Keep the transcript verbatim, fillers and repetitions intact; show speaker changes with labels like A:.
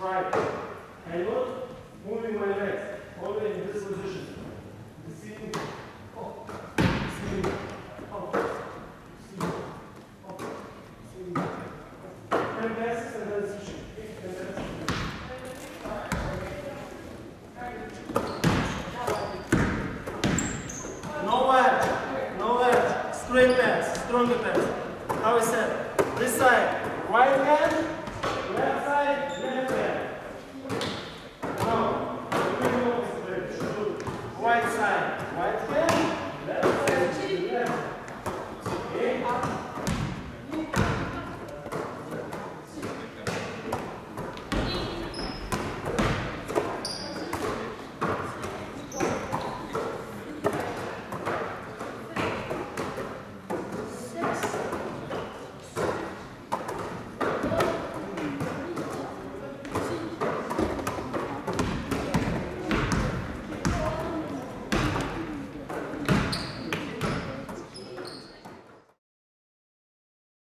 A: right. I'm not moving my legs, only in this position. Receiving, up, receiving, up, receiving, up, receiving, up. ten passes and then switching. ten passes. No wedge, no wedge. Straight pass, stronger pass. How I said, this side, right hand.